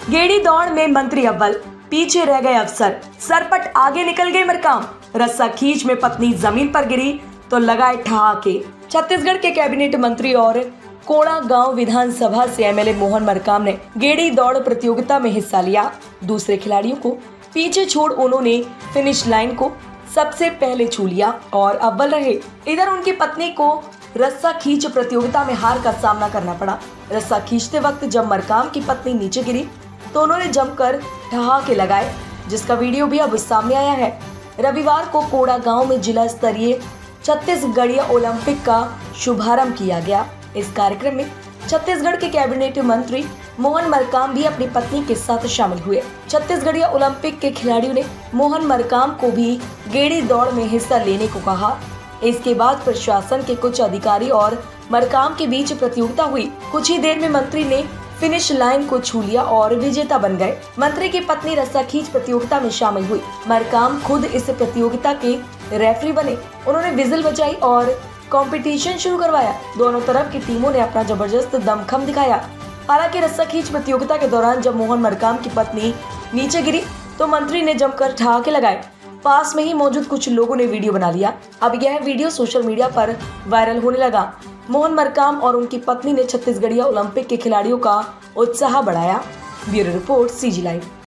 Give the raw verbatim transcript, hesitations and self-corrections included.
गेड़ी दौड़ में मंत्री अव्वल, पीछे रह गए अफसर, सरपट आगे निकल गए मरकाम। रस्सा खींच में पत्नी जमीन पर गिरी तो लगाए ठहाके। छत्तीसगढ़ के कैबिनेट मंत्री और कोड़ा गांव विधानसभा से एमएलए मोहन मरकाम ने गेड़ी दौड़ प्रतियोगिता में हिस्सा लिया। दूसरे खिलाड़ियों को पीछे छोड़ उन्होंने फिनिश लाइन को सबसे पहले छू लिया और अव्वल रहे। इधर उनकी पत्नी को रस्सा खींच प्रतियोगिता में हार का सामना करना पड़ा। रस्सा खींचते वक्त जब मरकाम की पत्नी नीचे गिरी तो उन्होंने जमकर ठहाके लगाए, जिसका वीडियो भी अब सामने आया है। रविवार को कोड़ा गांव में जिला स्तरीय छत्तीसगढ़िया ओलंपिक का शुभारंभ किया गया। इस कार्यक्रम में छत्तीसगढ़ के कैबिनेट मंत्री मोहन मरकाम भी अपनी पत्नी के साथ शामिल हुए। छत्तीसगढ़िया ओलंपिक के खिलाड़ियों ने मोहन मरकाम को भी गेड़ी दौड़ में हिस्सा लेने को कहा। इसके बाद प्रशासन के कुछ अधिकारी और मरकाम के बीच प्रतियोगिता हुई। कुछ ही देर में मंत्री ने फिनिश लाइन को छू लिया और विजेता बन गए। मंत्री की पत्नी रस्सा खींच प्रतियोगिता में शामिल हुई। मरकाम खुद इस प्रतियोगिता के रेफरी बने। उन्होंने विजिल बजाई और कंपटीशन शुरू करवाया। दोनों तरफ की टीमों ने अपना जबरदस्त दमखम दिखाया। हालांकि रस्सा खींच प्रतियोगिता के दौरान जब मोहन मरकाम की पत्नी नीचे गिरी तो मंत्री ने जमकर ठहाके लगाए। पास में ही मौजूद कुछ लोगों ने वीडियो बना लिया। अब यह वीडियो सोशल मीडिया पर वायरल होने लगा। मोहन मरकाम और उनकी पत्नी ने छत्तीसगढ़िया ओलंपिक के खिलाड़ियों का उत्साह बढ़ाया। Bureau report, CG live.